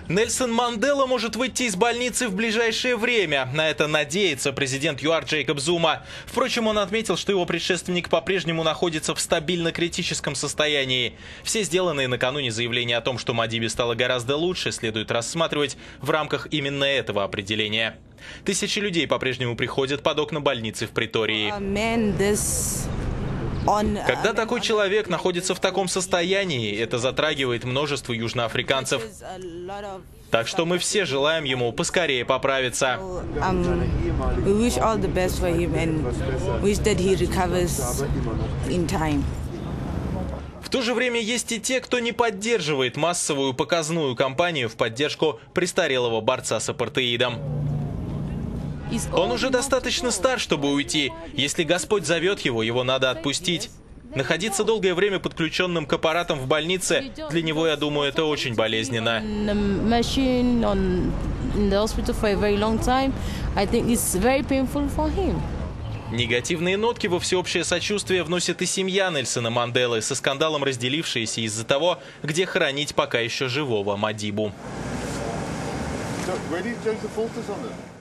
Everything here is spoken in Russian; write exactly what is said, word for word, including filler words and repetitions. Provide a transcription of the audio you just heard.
Нельсон Мандела может выйти из больницы в ближайшее время. На это надеется президент ЮАР Джейкоб Зума. Впрочем, он отметил, что его предшественник по-прежнему находится в стабильно-критическом состоянии. Все сделанные накануне заявления о том, что Мадибе стало гораздо лучше, следует рассматривать в рамках именно этого определения. Тысячи людей по-прежнему приходят под окна больницы в Притории. Когда такой человек находится в таком состоянии, это затрагивает множество южноафриканцев. Так что мы все желаем ему поскорее поправиться. В то же время есть и те, кто не поддерживает массовую показную кампанию в поддержку престарелого борца с апартеидом. Он уже достаточно стар, чтобы уйти. Если Господь зовет его, его надо отпустить. Находиться долгое время подключенным к аппаратам в больнице, для него, я думаю, это очень болезненно. Негативные нотки во всеобщее сочувствие вносит и семья Нельсона Манделы, со скандалом разделившаяся из-за того, где хоронить пока еще живого Мадибу.